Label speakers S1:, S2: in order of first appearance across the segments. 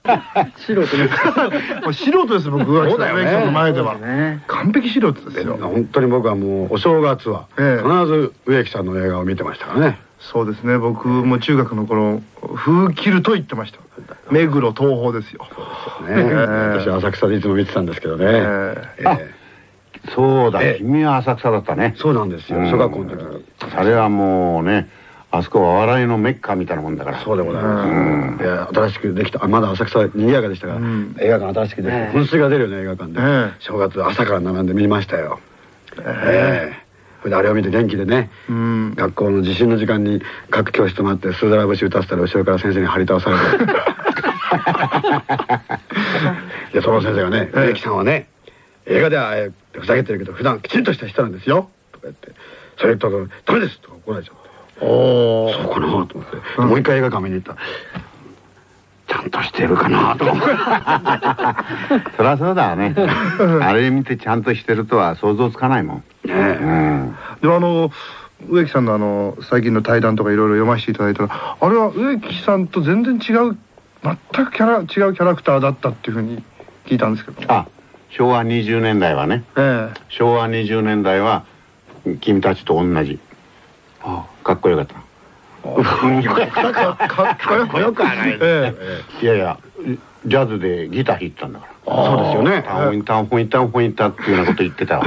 S1: 素人です。
S2: もう素人です、僕は。
S3: そうだよね。
S2: 植木さんの前では完璧素人ですよ。
S3: 本当に僕はもうお正月は必ず植木さんの映画を見てましたからね。
S2: そうですね、僕も中学の頃風切ると言ってました。目黒東宝ですよ。
S3: 私は浅草でいつも見てたんですけどね。
S4: そうだ、君は浅草だったね。
S3: そうなんですよ、小学校の時に。
S4: あれはもうね、あそこは笑いのメッカみたいなもんだから。
S3: そうでございます。いや、新しくできた、まだ浅草賑やかでしたから、映画館新しくできて噴水が出るような映画館で正月朝から並んで見ましたよ。それであれを見て元気でね、学校の地震の時間に各教室と待ってスーダラ節歌ってたら、後ろから先生に張り倒されてでその先生がね「植木さんはね、映画ではふざけてるけど普段きちんとした人なんですよ」とか言って、それ言ったら「ダメです」とか怒られちゃって。そうかなと思って、もう一回映画館見に行ったらちゃんとしてるかなと思って。
S4: そりゃそうだね。あれ見てちゃんとしてるとは想像つかないもん。
S2: でも植木さんの最近の対談とかいろいろ読ませていただいたら、あれは植木さんと全然違う、全く違うキャラクターだったっていうふうに聞いたんですけど。
S4: あ、昭和20年代はね、昭和20年代は君たちと同じ。かっこよかった。
S3: かっこよくはない。
S4: いやいや、ジャズでギター弾いてたんだから。
S3: そうですよね。
S4: タンフォインタンフォインタンフォインタっていうようなこと言ってたわ。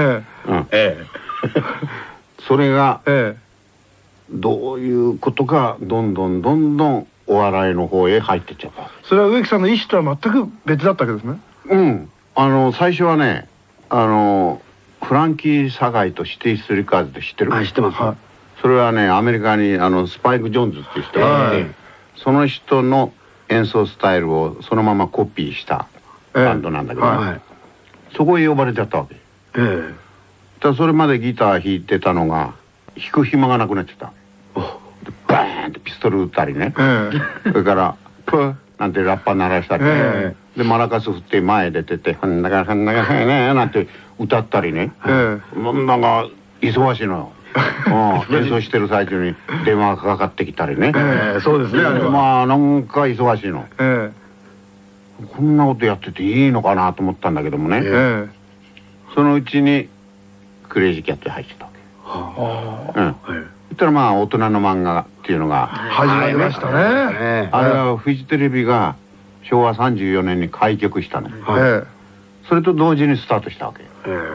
S4: それがどういうことか、どんどんお笑いの方へ入ってっちゃった。
S2: それは植木さんの意思とは全く別だったわけですね。
S4: 最初はね、フランキー・サガイとシティ・スリカーズって知ってる？
S3: 知ってます。
S4: それはね、アメリカにスパイク・ジョーンズっていう人がいて、その人の演奏スタイルをそのままコピーしたバンドなんだけど、そこへ呼ばれちゃったわけ。それまでギター弾いてたのが弾く暇がなくなっちゃった。バーンってピストル撃ったりね、それからプーなんてラッパ鳴らしたり、でマラカス振って前出てて「はんだかはんだかへね」なんて歌ったりね、なんか忙しいのよ。演奏してる最中に電話がかかってきたりね。
S3: そうですね。
S4: まあなんか忙しいの。こんなことやってていいのかなと思ったんだけどもね、そのうちにクレイジーキャットに入ってたわけ。言ったらまあ大人の漫画っていうのが
S2: 始まりましたね。
S4: あれはフジテレビが昭和34年に開局したの。それと同時にスタートしたわけ。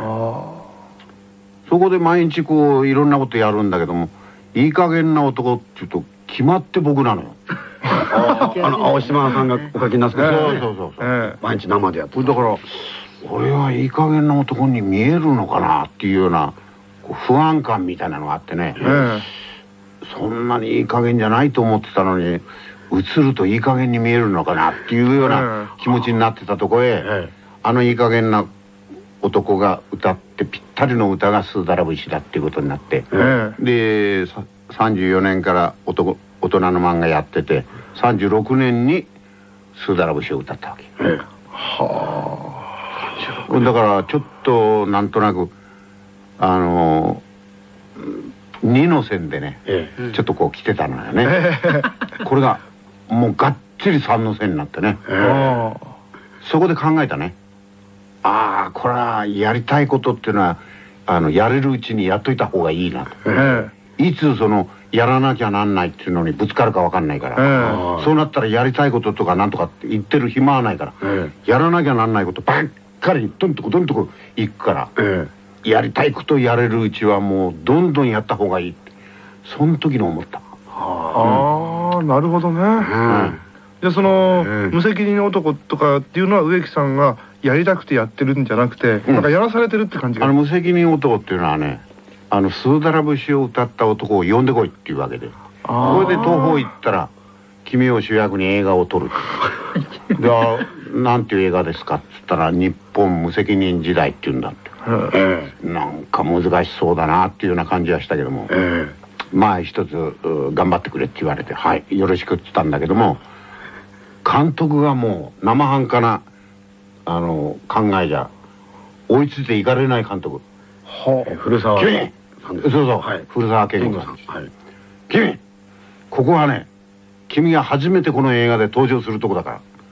S4: そこで毎日こういろんなことやるんだけども、いい加減な男っていうと決まって僕なのよ。
S3: 青島さんがお書きになってた。
S4: そう
S3: 毎日生でやって。
S4: だから俺はいい加減な男に見えるのかなっていうような不安感みたいなのがあってね、そんなにいい加減じゃないと思ってたのに、映るといい加減に見えるのかなっていうような気持ちになってたとこへ、いい加減な男が歌ってぴったりの歌がスーダラ節だっていうことになって、で34年から大人の漫画やってて、36年にスーダラ節を歌ったわけ。だからちょっとなんとなく2の線でね、ちょっとこう来てたのよね。これがもうがっちり3の線になってね、そこで考えたね。ああ、これはやりたいことっていうのはやれるうちにやっといた方がいいなと。いつやらなきゃなんないっていうのにぶつかるか分かんないから、そうなったらやりたいこととかなんとかって言ってる暇はないから、やらなきゃなんないことばっかりどんとこいくから、やりたいことやれるうちはもうどんどんやった方がいいって、その時に思った。
S2: なるほどね。じゃあその無責任男とかっていうのは植木さんがやりたくてやってるんじゃなくて、なんかやらされてるって感じが。
S4: 無責任男っていうのはね、スーダラ節を歌った男を呼んでこいっていうわけで、これで東宝行ったら君を主役に映画を撮る。で、なんていう映画ですかっつったら、日本無責任時代っていうんだって。なんか難しそうだなっていうような感じはしたけども、まあ一つ頑張ってくれって言われて、はいよろしくって言ったんだけども、監督がもう生半可な考えじゃ追いついていかれない監督。
S3: 古澤
S4: 君、そう古澤健吾さん。君、ここはね、君が初めてこの映画で登場するとこだから、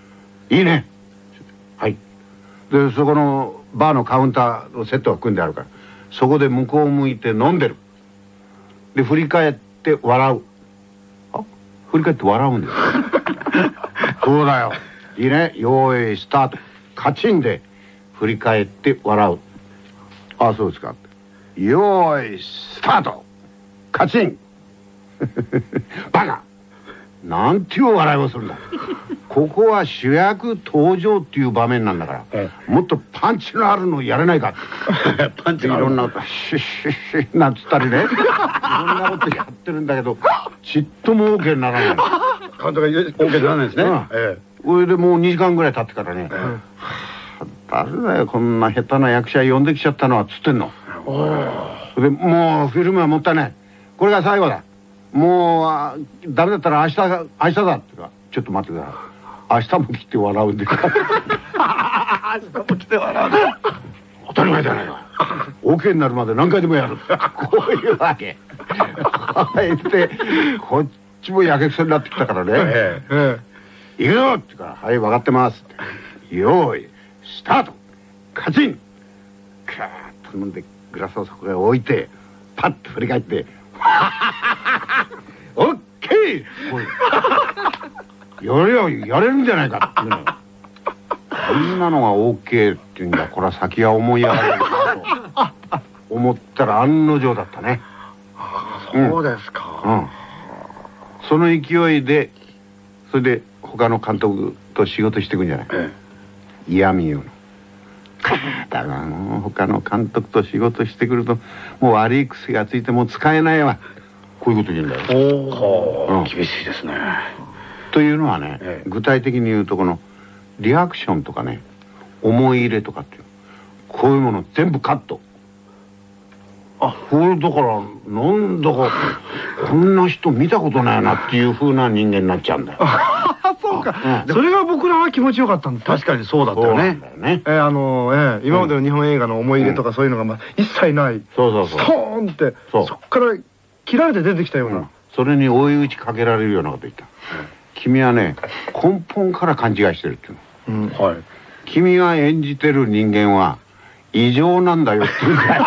S4: いいね。はい。でそこのバーのカウンターのセットが組んであるから、そこで向こう向いて飲んでる。で振り返って笑う。あ、振り返って笑うんだよ。そうだよ。いいね。用意スタート。カチンで振り返って笑う。あ、そうですか。用意スタート。カチン。バカ。なんていう笑いをするんだ。ここは主役登場っていう場面なんだから、もっとパンチのあるのやれないか。パンチいろんなことシュッシュッシュッなんつったりね、いろんなことやってるんだけどちっとも OK にならない。
S3: 監督が OK にならないですね。
S4: それでもう2時間ぐらい経ってからね、誰だよこんな下手な役者呼んできちゃったのはっつってんの。でもうフィルムはもったいない、これが最後だ、もうダメだったら明日だってか、ちょっと待ってください、明日も来て笑うんで明日も来て笑うんで当たり前じゃないか、 OK になるまで何回でもやるこういうわけ。言ってこっちもやけくそになってきたからね、行くぞって言うから、はい分かってますって、用意スタート、カチン、カーッと飲んでグラスをそこへ置いてパッと振り返ってオッケーやれるんじゃないかっていうのよ。こんなのが OK っていうんだ、これは先は思い上がるなと思ったら案の定だったね。
S3: そうですか。
S4: その勢いでそれで他の監督と仕事していくんじゃない、嫌み言うの。だからもう他の監督と仕事してくるともう悪い癖がついてもう使えないわ、こういうこと言うんだよ。
S3: おお、厳しいですね。
S4: というのはね、具体的に言うとこのリアクションとかね、思い入れとかっていうこういうもの全部カット。あ、これだからなんだかこんな人見たことないなっていう風な人間になっちゃうんだよ。
S2: そうか、それが僕らは気持ちよかったんです。
S3: 確かにそうだったよね。
S2: 今までの日本映画の思い入れとかそういうのが一切ない、ストーンってそこから切られて出てきたような、
S4: それに追い打ちかけられるようなこと言った。君はね根本から勘違いしてるっていうの。君が演じてる人間は異常なんだよって言うんだよ。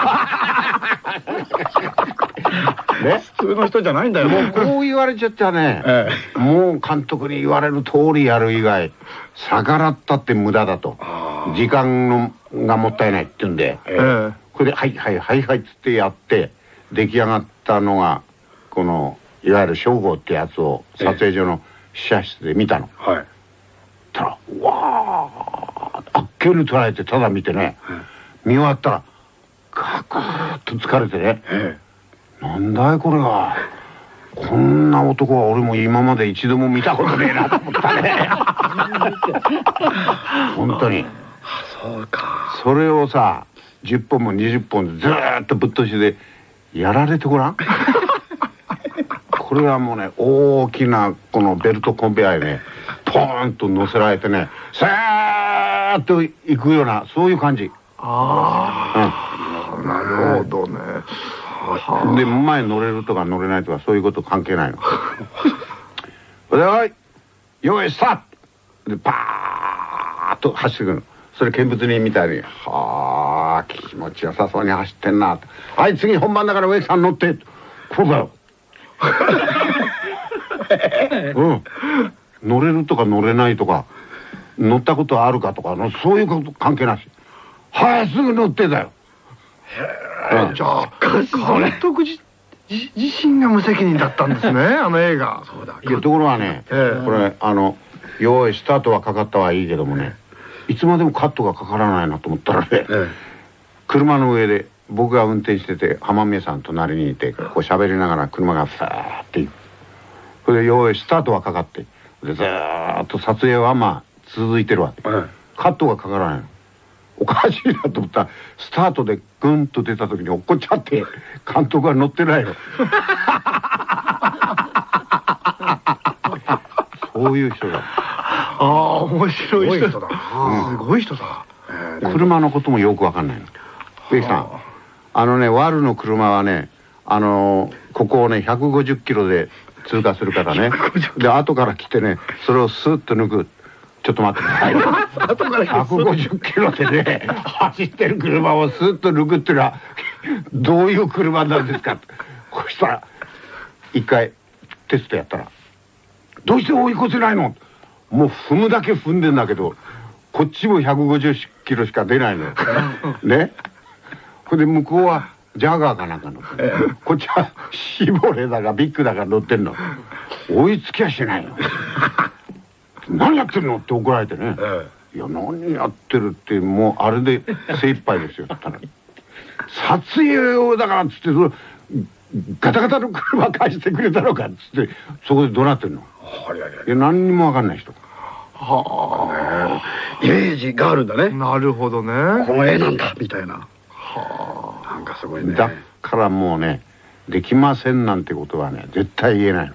S3: ね、普通の人じゃないんだよ。
S4: もうこう言われちゃっちゃね、もう監督に言われる通りやる以外逆らったって無駄だと、時間がもったいないって言うんで、これで「はいはいはいはい」っつってやって出来上がったのがこのいわゆる称号ってやつを撮影所の試写室で見たの。たらうわーあっけに捉えてただ見てね、見終わったらカクーッと疲れてね、なんだいこれは、こんな男は俺も今まで一度も見たことねえなと思ったね。本当に。
S3: そうか。
S4: それをさ10本も20本ずーっとぶっ通しでやられてごらん。これはもうね大きなこのベルトコンベヤーにねポーンと乗せられてねさーっといくようなそういう感じ。
S2: なるほどね。
S4: で前乗れるとか乗れないとかそういうこと関係ないの。でおい用意スタートでパーッと走ってくるの。それ見物人みたいにはあ気持ちよさそうに走ってんなと。はい次本番だから植木さん乗って。こうだよ。乗れるとか乗れないとか乗ったことあるかとかそういうこと関係なし。はいすぐ乗ってだよ。
S2: じゃあ監督自身が無責任だったんですね、あの映画。
S4: いやところがね、これ用意スタートはかかったはいいけどもね、いつまでもカットがかからないなと思ったらね、車の上で僕が運転してて浜宮さん隣にいてこう喋りながら車がファーっていく。それで用意スタートはかかってでずーっと撮影はまあ続いてるわけ、カットがかからないの。おかしいなと思ったらスタートでグンと出た時に落っこっちゃって監督は乗ってないの。そういう人だ。
S2: ああ面白い人だ。すごい人だ。
S4: 車のこともよくわかんないの。植木さんワルの車はねここをね150キロで通過するからねで後から来てねそれをスッと抜く。 ちょっと待ってください。150キロでね、走ってる車をスッと抜くっていうのは、どういう車なんですかって。そしたら、一回テストやったら、どうして追い越せないの？もう踏むだけ踏んでんだけど、こっちも150キロしか出ないのよ。ね。それで向こうはジャガーかなんか乗ってる。こっちはシボレーだかビッグだか乗ってんの。追いつきゃしないの。何やってるのって怒られてね。いや、何やってるって、もうあれで精一杯ですよって言ったら。撮影用だからっつって、ガタガタの車貸してくれたのかっつって、そこで怒鳴ってるの。いや、何にも分かんない人。
S3: はあ、イメージがあるんだね。
S2: なるほどね。
S3: この絵なんだみたいな。はあ、なんかすごいね。
S4: だからもうね、できませんなんてことはね、絶対言えないの。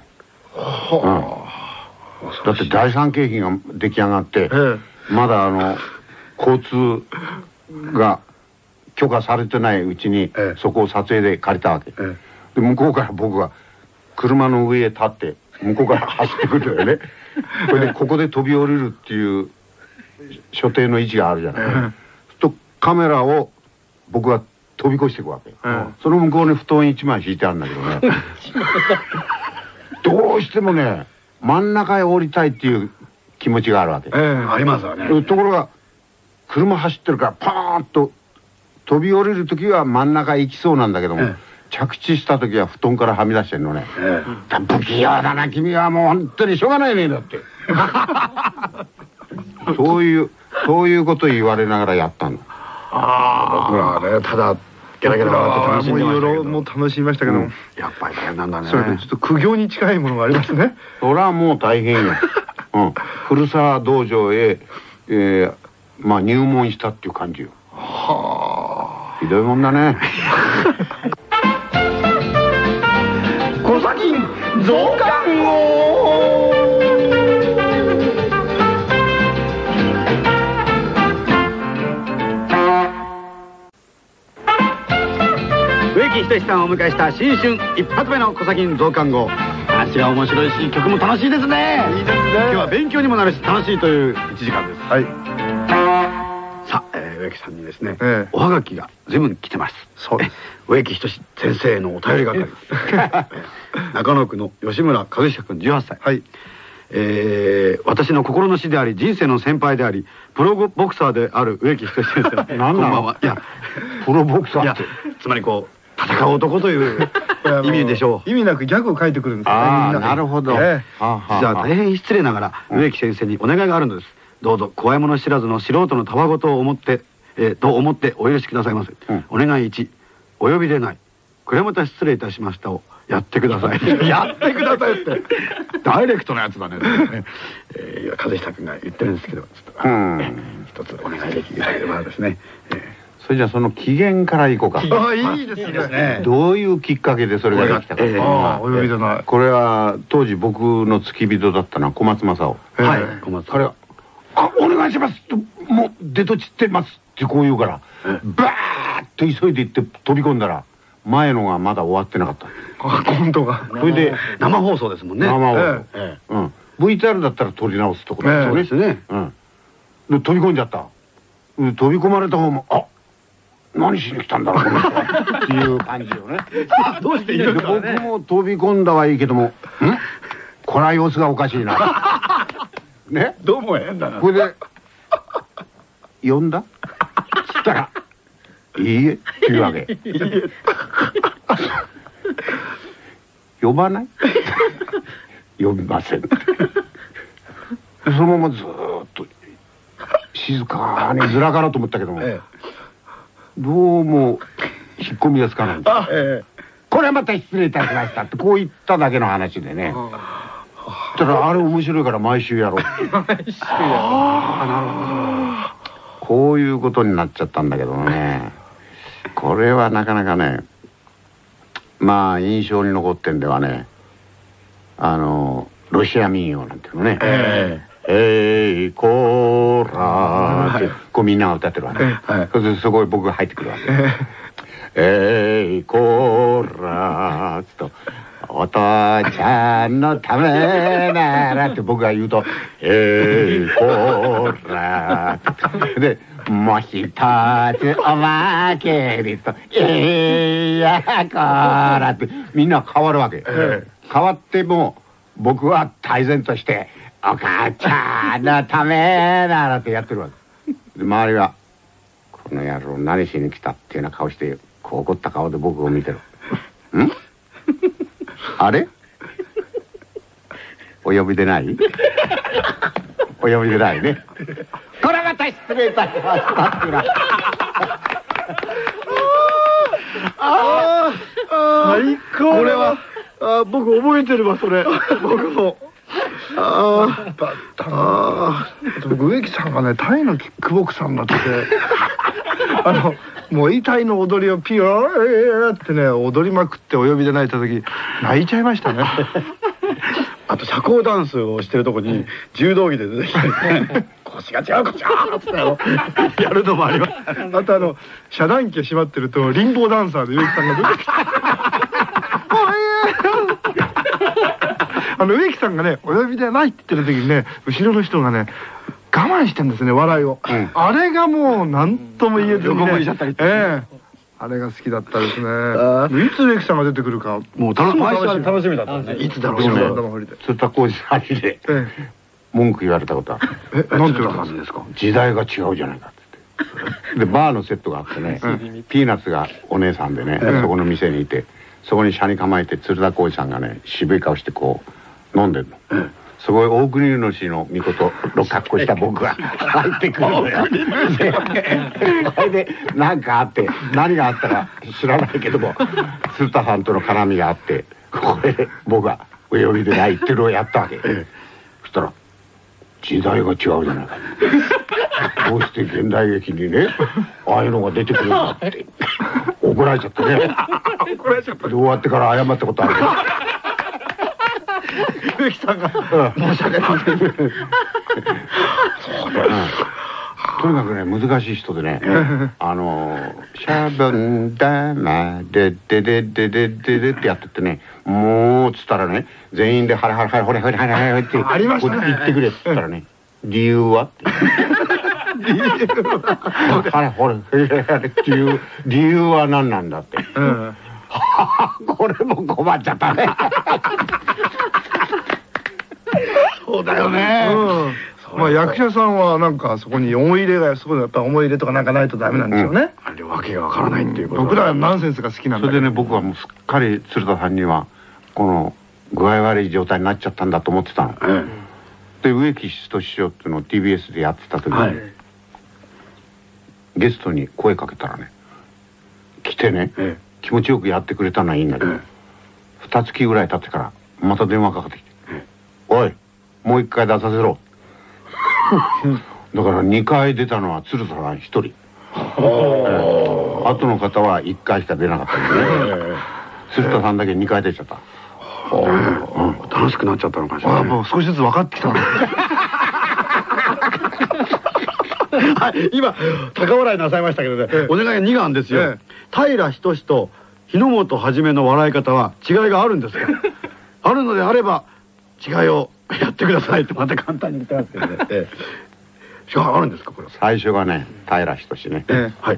S4: だって第三京浜が出来上がって、まだ交通が許可されてないうちに、そこを撮影で借りたわけ。で向こうから僕が車の上へ立って向こうから走ってくるよね。これでここで飛び降りるっていう所定の位置があるじゃない。とカメラを僕が飛び越していくわけ。その向こうに布団1枚敷いてあるんだけどね。どうしてもね、真ん中へ降りたいっていう気持ちがあるわけ。
S3: ありますわね。
S4: ところが車走ってるからパーンと飛び降りる時は真ん中へ行きそうなんだけども、着地した時は布団からはみ出してんのね。不器用だな君は、もう本当にしょうがないねだって。そういうこと言われながらやったの。
S3: 僕らはね、ただゲラゲラ笑って楽しんでましたけど。
S2: もう楽しみましたけど、
S3: やっぱり大変なんだね。
S2: それでちょっと苦行に近いものがありますね。
S4: それはもう大変よ。古沢道場へまあ入門したっていう感じよ。はあ、ひどいもんだね。
S3: コサキン増刊号。植木仁さんをお迎えした新春一発目のコサキン増刊号。話が面白いし、曲も楽しいですね。いいですね。今日は勉強にもなるし楽しいという1時間です。はい。さあ、植木さんにですね、おはがきが随分来てます。そうです。植木仁先生へのお便り係。中野区の吉村和久君18歳。はい。私の心の師であり人生の先輩でありプロボクサーである植木仁先生。
S4: 何なの？いや、プロボクサーって。
S3: つまりこう戦う男という意味でしょう。
S2: 意味なくギャグを書いてくるんです。
S4: ああ、なるほど。じ
S3: ゃあ大変失礼ながら植木先生にお願いがあるのです。どうぞ怖いもの知らずの素人のたわごとを思ってお許しくださいませ。お願い1、お呼びでない、これまた失礼いたしましたをやってください。やってくださいってダイレクトなやつだね。和久君が言ってるんですけど、ちょっと一つお願いできればですね。
S4: それじゃあその起源からいこうか。
S2: ああ、いいですね。
S4: どういうきっかけでそれができたか。
S2: ああ、お呼びでない。
S4: これは当時僕の付き人だったのは小松政夫。
S3: はい、小松。
S4: 彼はお願いしますと、もう出とちってますってこう言うから、バーッと急いで行って飛び込んだら前のがまだ終わってなかった。
S2: 今度が。
S3: それで生放送ですもんね。
S4: 生放送。VTR だったら撮り直すところなんですよね。で飛び込んじゃった。飛び込まれた方も、あ、何しに来たんだろうこの人はっていう感じよね。
S3: どうしていいのかね。
S4: 僕も飛び込んだはいいけども、これは様子がおかしいな。ね、
S3: どうも変だな。
S4: これで呼んだ？つったらいいえっていうわけ。呼ばない？呼びません。そのままずーっと静かにずらかろうと思ったけども、どうも引っ込みがつかないんだ。これはまた失礼いたしましたってこう言っただけの話でね。ただあれ面白いから毎週やろう。毎週やろう。なるほど。こういうことになっちゃったんだけどね。これはなかなかね、まあ印象に残ってんではね、ロシア民謡なんていうのね。イコーラーってこうみんなが歌ってるわけ。そこへ僕が入ってくるわけ。 いこら」と「お父ちゃんのためなら」って僕が言うと「こら」で「もう一つおまけに」と「やこら」ってみんな変わるわけ。変わっても僕は泰然として「お母ちゃんのためなら」ってやってるわけで、周りは「この野郎何しに来た」っていうような顔してこう怒った顔で僕を見てる。んあれお呼びでない？お呼びでないね。これまた失礼いたしましたっていうのは
S3: 最高。これは僕覚えてるわそれ。僕も。
S2: 僕植木さんがねタイのキックボクサーになってもうタイの踊りをピヨーってね踊りまくってお呼びで泣いた時泣いちゃいましたね。
S3: あと社交ダンスをしてるとこに柔道着で出てきて腰が違う腰がーってやるのもあります。
S2: あと遮断機が閉まってるとリンボーダンサーで植木さんが出てきて植木さんがねお呼びでないって言ってる時にね後ろの人がね我慢してんですね笑いを、あれがもう何とも言えずにねあれが好きだったですね。いつ植木さんが出てくるか
S3: もう毎週楽しみだったね。いつだろう。
S4: 鶴田浩二さんにで文句言われたことは
S2: なんて言われたんですか。
S4: 時代が違うじゃないかってでバーのセットがあってねピーナッツがお姉さんでねそこの店にいてそこに車に構えて鶴田浩二さんがね渋い顔してこう飲んでるの。すごい大国主の御事の格好した僕が入ってくるのよ。それで何かあって何があったか知らないけども鶴田さんとの絡みがあってこれで僕がお呼びでないっていうのをやったわけ。そしたら時代が違うじゃないか。どうして現代劇にねああいうのが出てくるんだって怒られちゃってね。怒られちゃった。終わってから謝ったことあるけど。
S2: 植木さんが申し訳ない。
S4: とにかくね難しい人でねシャボン玉でででででででってやっててねもうつったらね全員でハラハラハラハラハラハラハラって
S2: ありましたね
S4: 言ってくれって言ったらね理由はってハラハラっていう理由は何なんだってこれも困っちゃったね。
S3: そうだよね。
S2: まあ役者さんはなんかそこに思い入れがすごいやっぱ思い入れとかなんかないとダメなんですよね。
S3: あれわけがわからないっていうこと。
S2: 僕らはナンセンスが好きなんだ。
S4: それでね僕はもうすっかり鶴田さんにはこの具合悪い状態になっちゃったんだと思ってたの。で植木仁師匠っていうのを TBS でやってた時にゲストに声かけたらね来てね気持ちよくやってくれたのはいいんだけど2月ぐらい経ってからまた電話かかってきて「おいもう一回出させろ」だから2回出たのは鶴田さん1人後の方は1回しか出なかったんでね鶴田さんだけ2回出ちゃった。
S3: 楽しくなっちゃったのかしら。
S2: もう少しずつ分かってきた。
S3: 今高笑いなさいましたけどねお願いが2があるんですよ。平仁志と日の本はじめの笑い方は違いがあるんですか。あるのであれば違いをやってくださいってまた簡単に言ってますけどね。違いあるんですかこれ。
S4: 最初がね平仁志ね。
S3: はい。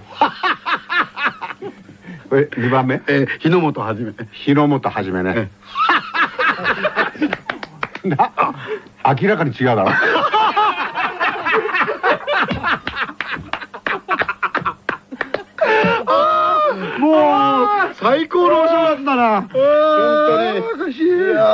S4: 2番目
S3: 日の本はじめ。
S4: 日の本はじめね。明らかに違うだろ。
S3: もう最高のお正月だな。本当に。
S2: おかしい。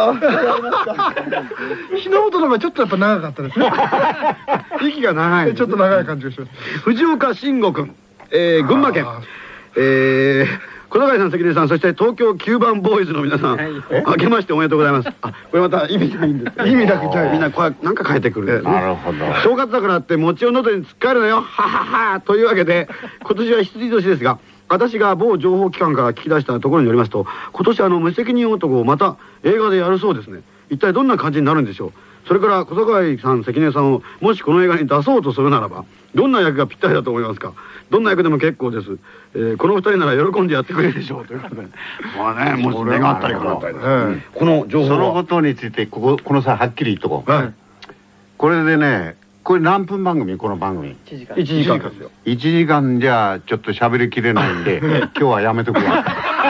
S2: 日の本の方がちょっとやっぱ長かったですね。
S3: 息が長い。
S2: ちょっと長い感じがします。
S3: 藤岡慎吾君、群馬県。小坂井さん、関根さん、そして東京9番ボーイズの皆さん、明けましておめでとうございます。これまた意味ないんです。
S2: 意味なくじゃ
S3: みんなこれなんか変えてくる。
S4: なるほど。
S3: 正月だからって餅を喉に突っかえるのよ。ははは。というわけで今年は羊年ですが、私が某情報機関から聞き出したところによりますと、今年無責任男をまた映画でやるそうですね。一体どんな感じになるんでしょう。 それから小堺さん関根さんをもしこの映画に出そうとするならばどんな役がぴったりだと思いますか。どんな役でも結構です。この2人なら喜んでやってくれるでしょうということで、まあね、もし願ったりかなったり、この情報
S4: そのことについてこの際はっきり言っとこう。これでね、これ何分番組この番組
S1: 1時間。
S3: 1時間ですよ。
S4: 1時間じゃちょっと喋りきれないんで今日はやめとくわ。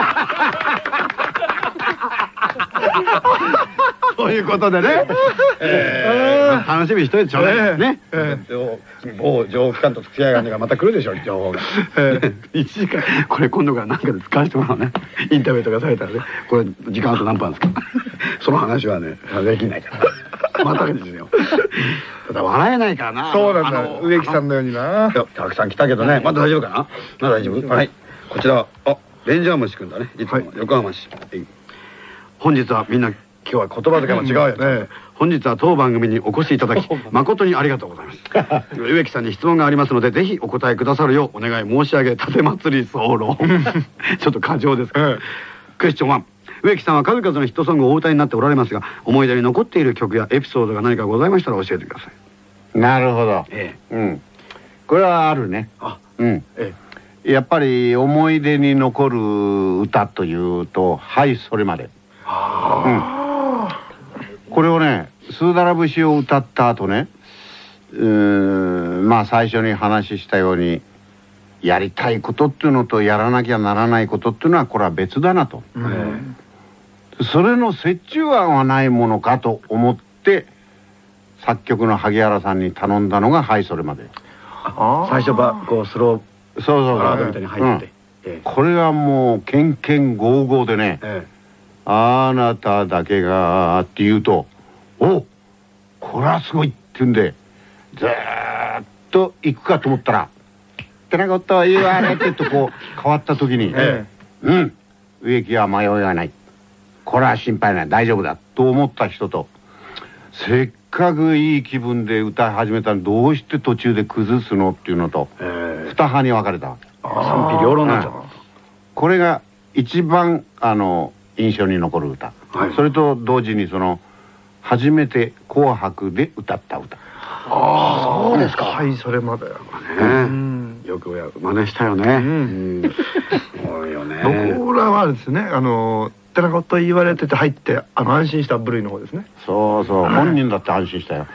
S3: ということでね、楽しみにしといてちょうだいね。某情報機関と付き合いがねがまた来るでしょう、情報が。1時間、これ今度から何かで使わせてもらうね。インタビューとかされたらね、これ時間あと何分ですか。その話はね、できないから。またですよ。ただ笑えないからな。
S2: そうなんだ、植木さんのようにな。
S3: たくさん来たけどね、まだ大丈夫かな。まだ大丈夫。はい、こちら、レンジャー虫くんだね。いつも横浜市。本日はみんな今日は言葉遣いも違うよね。本日は当番組にお越しいただき誠にありがとうございます。植木さんに質問がありますのでぜひお答えくださるようお願い申し上げ、盾祭り候ちょっと過剰ですけど。クエスチョン1、植木さんは数々のヒットソングをお歌いになっておられますが思い出に残っている曲やエピソードが何かございましたら教えてください。
S4: なるほど。これはあるね。やっぱり思い出に残る歌というと「はいそれまで」。これをね「スーダラ節」を歌った後ね、まあ最初に話したようにやりたいことっていうのとやらなきゃならないことっていうのはこれは別だなと、それの折衷案はないものかと思って作曲の萩原さんに頼んだのが「はいそれまで」。
S3: 最初こうスローバラードみたいに入って、
S4: これはもうけんけんごうごうでね、あなただけがって言うと「おこれはすごい」って言うんでずーっと行くかと思ったら「ってなことを言われて」とこう変わった時に「植木は迷いはない、これは心配ない、大丈夫だ」と思った人と、せっかくいい気分で歌い始めたのにどうして途中で崩すのっていうのと二派に分かれた。
S3: 賛否両論になっちゃった。
S4: これが一番印象に残る歌、それと同時に初めて「紅白」で歌った歌。
S2: そうですか。はいそれまでよ
S3: く真似したよね。そうよね。
S2: 僕らはですねってなこと言われてて入って安心した部類の方ですね。
S4: そうそう、本人だって安心したよ。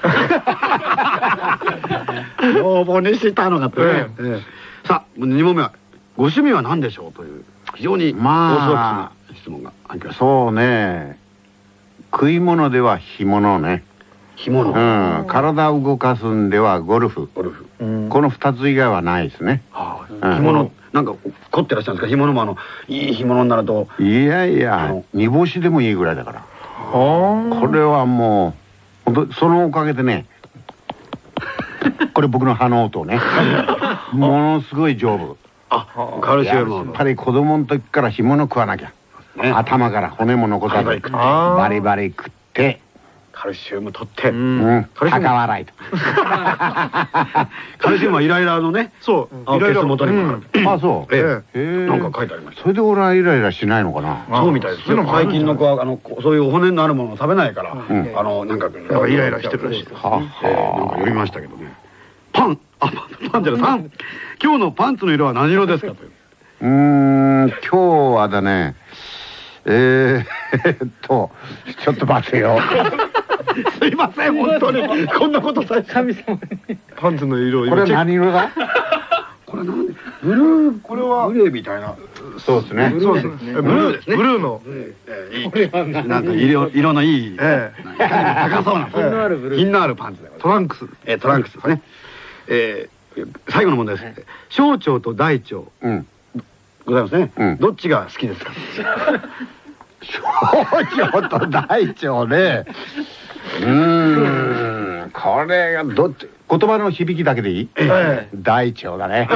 S3: 要望にしたのがってね。さあ2問目はご趣味は何でしょうという非常にオーソドックスな質問があります。
S4: そうね、食い物では干物ね。
S3: 干物。
S4: 体を動かすんではゴルフ。この2つ以外はないですね。
S3: 干物なんか凝ってらっしゃるんですか。干物もいい干物になると。
S4: いやいや、煮干しでもいいぐらいだから。これはもうそのおかげでね、これ僕の歯の音ね、ものすごい丈夫。
S3: カルシウム。
S4: やっぱり子供の時から干物食わなきゃ、頭から骨も残さずバリバリ食って
S3: カルシウム取って
S4: 高笑いと。
S3: カルシウムはイライラのね、
S2: そう
S3: イライラ元にもなる。
S4: あ、そう。
S3: なんか書いてありました。
S4: それで俺はイライラしないのかな。
S3: そうみたいですよ。最近の子はそういう骨のあるものを食べないからなんか
S2: イライラしてるらしい。
S3: なんか読みましたけどね。パンじゃない、今日のパンツの色は何色ですかという。
S4: 今日はだね、ちょっと待ってよ。
S3: すいません、本当にこんなことさえ
S1: 神様に。
S2: パンツの色。
S4: これ何色だ。
S3: これなんでブルー、これはグレーみたいな。
S4: そうですね。
S2: ブルーですね。ブルーの
S3: なんか色のいい高そうな品のあるパンツで。
S2: トランクス
S3: ですね。最後の問題です。小腸と大腸ございますね。どっちが好きですか。
S4: 小腸と大腸ね。これがどっち、言葉の響きだけでいい？大腸だね。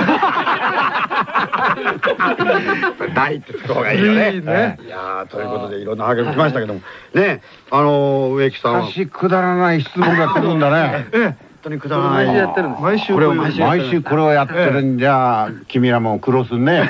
S3: 大ってつく方がいいよね。いやということでいろんなハゲ来ましたけどもね、植木さんは。
S4: 私くだらない質問が来るんだね。
S3: 本当にくだらない。
S1: 毎週やってるんです。
S2: 毎週
S4: これをやってるんじゃ君らも苦労するね。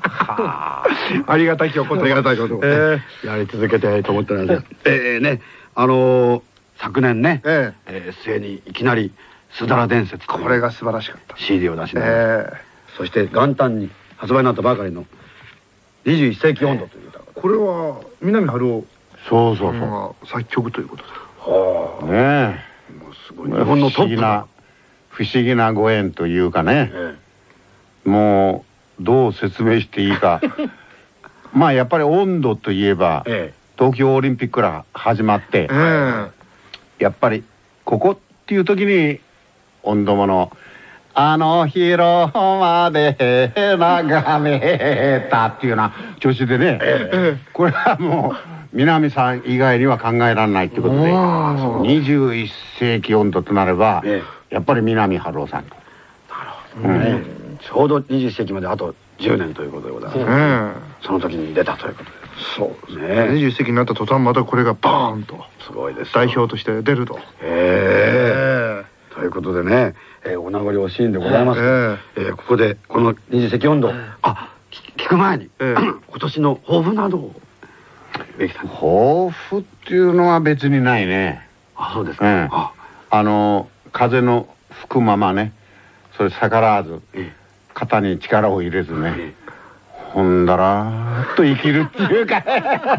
S2: ありがたきおこと。
S3: やり続けてと思ってるんです。ね、 昨年ね、末にいきなりすだら伝説、
S2: これが素晴らしかった
S3: CD を出しながら、そして元旦に発売になったばかりの21世紀音頭という歌、
S2: これは南春夫
S4: そうそうそう、
S2: 作曲ということで、
S4: はあ、ねえ、もうすごい日本のトップな不思議なご縁というかね、もうどう説明していいかまあやっぱり音頭といえば、東京オリンピックから始まって、やっぱりここっていう時に音頭のあの広間で眺めたっていうような調子でね、これはもう南さん以外には考えられないってことで、21世紀音頭となればやっぱり南春夫さんと。
S3: なるほどね。ちょうど21世紀まであと10年ということでございます。その時に出たということで。
S2: そうですね。21世紀になった途端またこれがバーンと
S3: すごいです。
S2: 代表として出ると。
S3: ということでね、お名残惜しいんでございます。ここでこの20世紀音頭、聞く前に今年の抱負などを抱
S4: 負っていうのは別にないね。
S3: あ、そうですか。
S4: 風の吹くままね、それ逆らわず肩に力を入れずね、ほんだらーっと生きるっていうか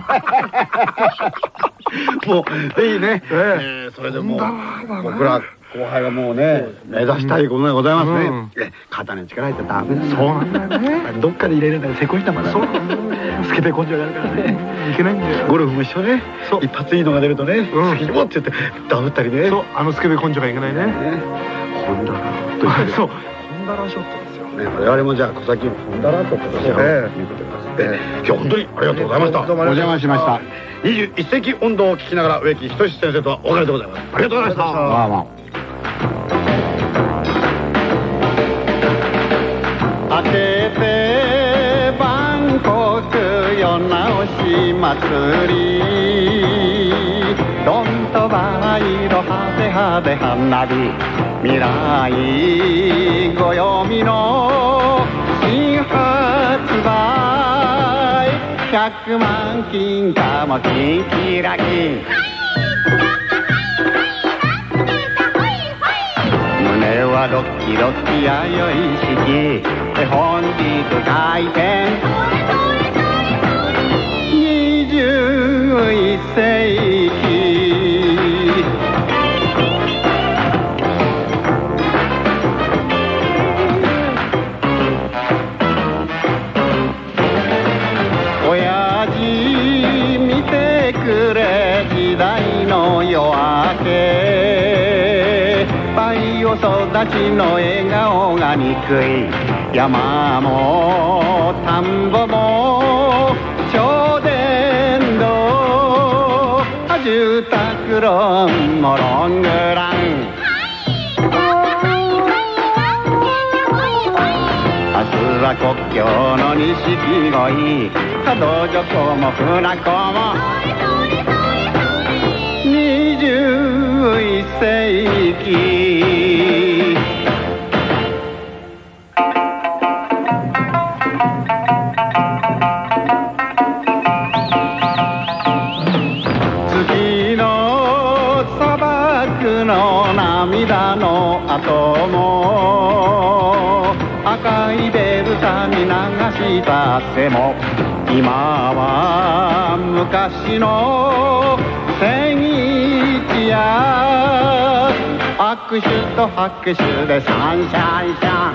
S3: もうぜひね、それでもう僕ら後輩がもうね目指したいことでございますね。肩に力入ってダメだ。
S2: そうなんだよね。
S3: どっかで入れるんだよ、せこい玉だ。そうスケベ根性があるからね、いけないんだよ。ゴルフも一緒ね、一発いいのが出るとね、好きにもって言ってダブったりね。そう、スケベ根性がいけないね。ほんだらと言って、そうほんだらショットですよね。我々もじゃあ小崎のほんだらと今年はいうことで、今日本当にありがとうございました。
S4: お邪魔しました。
S3: 21世紀音頭を聞きながら植木仁先生とはお別れでございます。ありがとうございました。
S4: まあまあ、明けて万国世直し祭り、どんとばいろ派手派手花火、未来暦の新発売、100万金貨もキンキラキン、胸はロッキロッキやよいしき、本日開店21世紀、親父見てくれ時代の夜明け、倍を育ちの笑顔が憎い、山も田んぼも超電動、住宅ローンもロングラン、明日は国境の錦鯉、道女子も船子も21世紀、月の砂漠の涙の後も、赤いベルタに流した汗も、今は昔の戦一や、握手と拍手でシャンシャンシャン、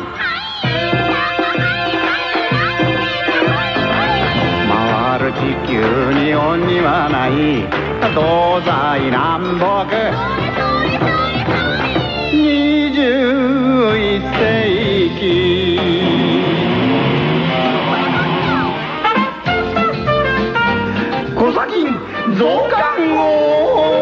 S4: 回る地球に鬼はない、東西南北21世紀、小崎増刊号